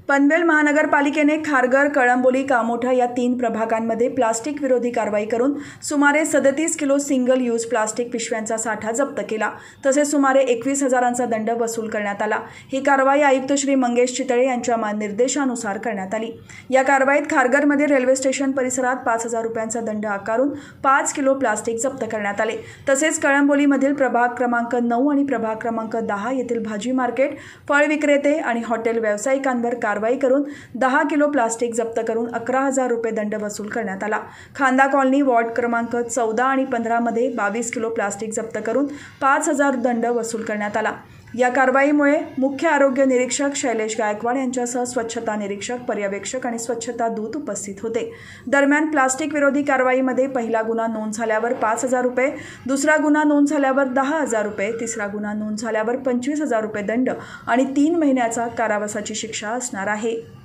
पनवेल महानगरपालिकेने खारघर, कळंबोली, कामोठा या 3 प्रभागांमध्ये प्लास्टिक विरोधी कारवाई करून सुमारे 37 किलो सिंगल यूज प्लास्टिक पिशव्यांचा साठा जप्त केला. तसेच सुमारे 21,000चा दंड वसूल करण्यात आला. ही कारवाई आयुक्त श्री मंगेश चितळे यांच्या निर्देशानुसार करण्यात आली. या कारवाईत खारघरमध्ये रेल्वे स्टेशन परिसरात 5,000 रुपयांचा दंड आकारून 5 किलो प्लास्टिक जप्त करण्यात आले. तसेच कळंबोलीमधील प्रभाग क्रमांक 9 आणि प्रभाग क्रमांक 10 येथील भाजी मार्केट, फळ विक्रेते आणि हॉटेल व्यावसायिकांवर कारवाई करून 10 किलो प्लास्टिक जप्त करून 11,000 रुपये दंड वसूल करण्यात आला. खांदा कॉलनी वॉर्ड क्रमांक 14 आणि 15 मध्ये 22 किलो प्लास्टिक जप्त करून 5,000 दंड वसूल करण्यात आला. या कारवाईमुळे मुख्य आरोग्य निरीक्षक शैलेश गायकवाड यांच्यासह स्वच्छता निरीक्षक, पर्यवेक्षक आणि स्वच्छता दूत उपस्थित होते. दरम्यान प्लास्टिक विरोधी कारवाईमध्ये पहिला गुन्हा नोंद झाल्यावर 5,000 रुपये, दुसरा गुन्हा नोंद झाल्यावर 10,000 रुपये, तिसरा गुन्हा नोंद झाल्यावर 25,000 रुपये दंड आणि 3 महिन्याचा कारावासाची शिक्षा असणार आहे.